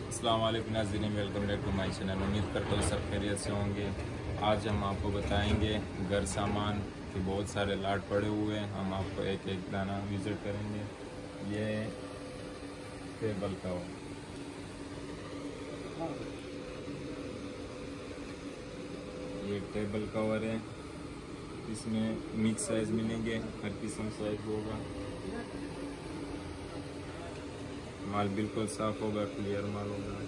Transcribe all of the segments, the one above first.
अस्सलाम वालेकुम नाज़रीन, welcome back to my channel. उम्मीद करता हूँ सब खैरियत से होंगे। आज हम आपको बताएंगे घर सामान के बहुत सारे लाट पड़े हुए हैं। हम आपको एक एक दाना विज़िट करेंगे। ये टेबल कवर, ये टेबल कवर है। इसमें मिक्स साइज़ मिलेंगे, हर किस्म साइज़ होगा। माल बिल्कुल साफ़ होगा, क्लियर माल होगा।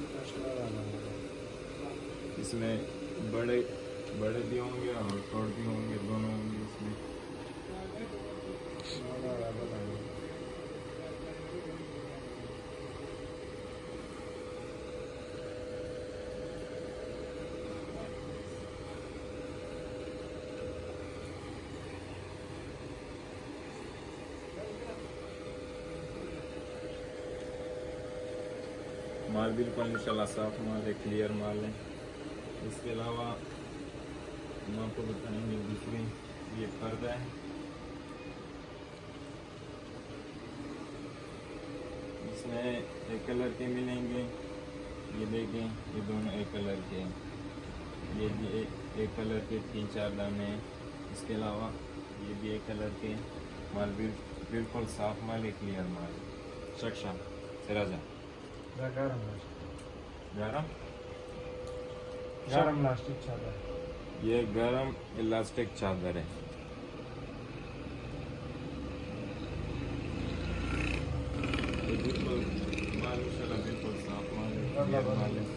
इसमें बड़े बड़े भी होंगे और छोटे भी होंगे, दोनों होंगे इसमें। माल बिल्कुल इंशाल्लाह साफ माल है, क्लियर माल है। इसके अलावा हम आपको बताएंगे दूसरी, ये पर्दा है। इसमें एक कलर के मिलेंगे, ये देखें, ये दोनों एक कलर के हैं। ये भी एक कलर के 3-4 दाने हैं। इसके अलावा ये भी एक कलर के। माल बिल्कुल साफ माल है, क्लियर माल है। शख्शा सिराजा गरम गरम इलास्टिक चादर, ये गरम इलास्टिक चादर है। ये बिल्कुल माल इंशाल्लाह बिल्कुल साफ माल है, क्लियर माल है।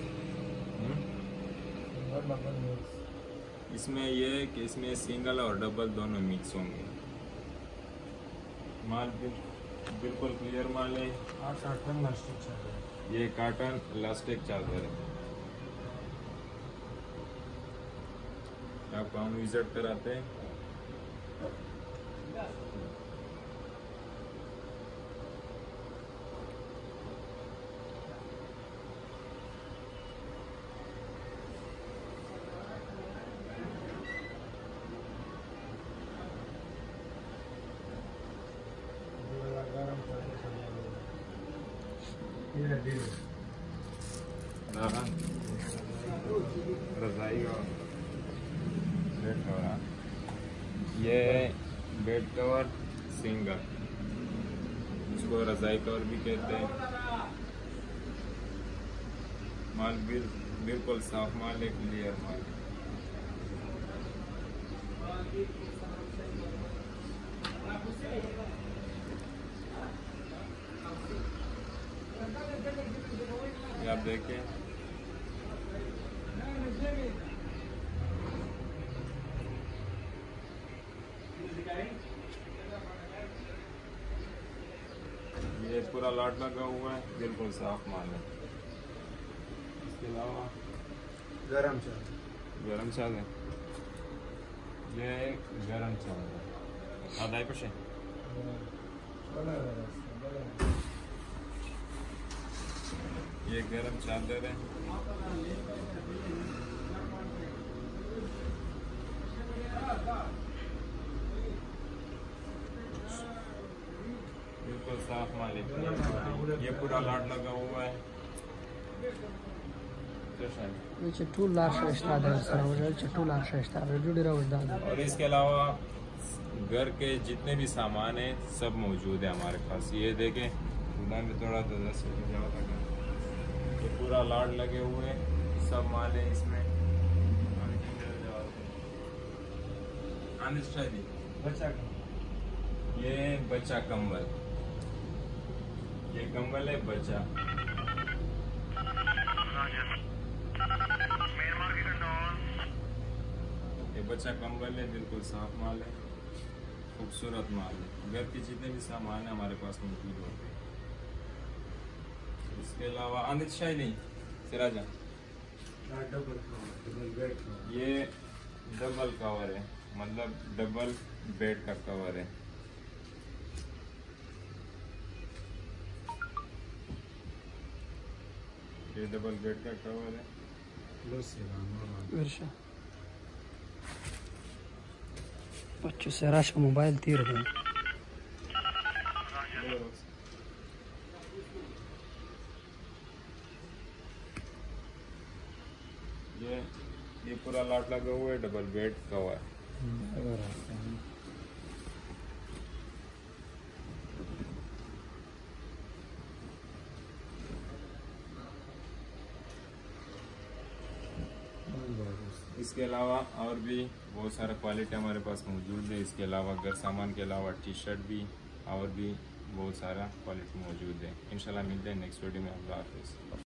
इसमें ये है कि इसमें सिंगल और डबल दोनों मिक्स होंगे। माल बिल्कुल क्लियर माल है। काटन इलास्टिक चादर, ये काटन इलास्टिक चादर है। आपको हम विजिट कराते हैं। रजाई और बेड कवर, ये बेड कवर सिंगल, इसको रजाई कवर भी कहते हैं। माल बिल्कुल साफ माल है, क्लियर माल। ये आप देखें, ये पूरा लाट लगा हुआ है, बिल्कुल साफ माल है। इसके अलावा गरम चादर, ये गरम चादर आधा कुछ है। ये गरम चादर है। बिल्कुल साफ माल है, ये पूरा लाट लगा हुआ है। और इसके अलावा घर के जितने भी सामान हैं सब मौजूद है हमारे पास। ये देखें, दुकान में थोड़ा ये पूरा लाट लगे हुए हैं, सब माल है इसमें। ये बच्चा कंबल, ये कंबल है बच्चा। ये बच्चा कंबल है, बिल्कुल साफ माल है, खूबसूरत माल है। घर के जितने भी सामान है हमारे पास मौजूद होते हैं। इसके अलावा आंदित शायरी सिराजा, ये डबल कवर है, मतलब डबल बेड का कवर है। ये डबल बेड का कवर है। बच्चों से रश मोबाइल तीर गए। ये पूरा लॉट लगा हुआ है, डबल बेड कवर। इसके अलावा और भी बहुत सारा क्वालिटी हमारे पास मौजूद है। इसके अलावा घर सामान के अलावा टी शर्ट भी और भी बहुत सारा क्वालिटी मौजूद है। इंशाल्लाह मिलते हैं नेक्स्ट वीडियो में। अल्लाह हाफिज़।